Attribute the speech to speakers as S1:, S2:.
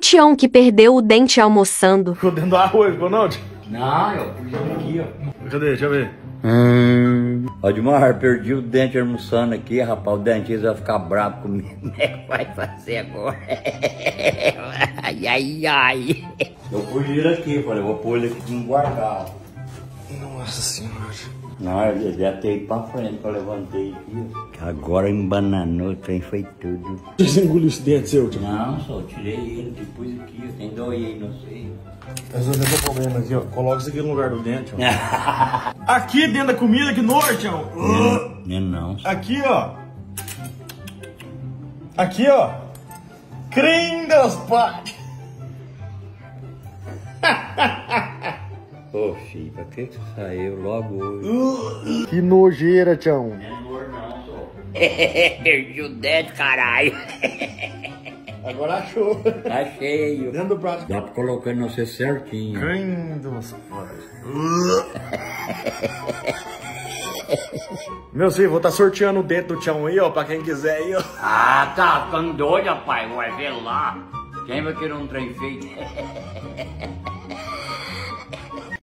S1: Tião que perdeu o dente almoçando.
S2: Ficou dentro do arroz, ficou não?
S3: Não, eu pus aqui, ó.
S2: Cadê? Deixa eu ver.
S3: Odmar, perdi o dente almoçando aqui, rapaz. O dentista vai ficar bravo comigo. Como é que vai fazer agora? Ai, ai, ai. Eu pus ele aqui, falei, vou pôr ele aqui no guardar.
S2: Nossa senhora.
S3: Não, eu já tenho pra frente, eu levantei aqui, ó. Agora embananou, o trem foi tudo.
S2: Você engoliu esse dente seu, tio?
S3: Não, só tirei ele, depois aqui, eu tenho dois aí, não sei.
S2: Resolveu o problema aqui, ó. Coloca isso aqui no lugar do dente, ó. Aqui dentro da comida, que nojo, Tião.
S3: Não.
S2: Aqui, ó. Aqui, ó. Creme das patas.
S3: Ô, filho, pra que você saiu logo hoje?
S2: Que nojeira, Tião.
S3: Não é amor não, só. Perdi o dente, caralho.
S2: Agora achou.
S3: Tá cheio.
S2: Dentro do prato.
S3: Dá pra colocar no você certinho.
S2: Creme das patas. Meu filho, vou estar sorteando o dente do Tião aí, ó, pra quem quiser aí, ó.
S3: Ah, tá ficando doido, rapaz. Vai ver lá. Quem vai querer um trem feito?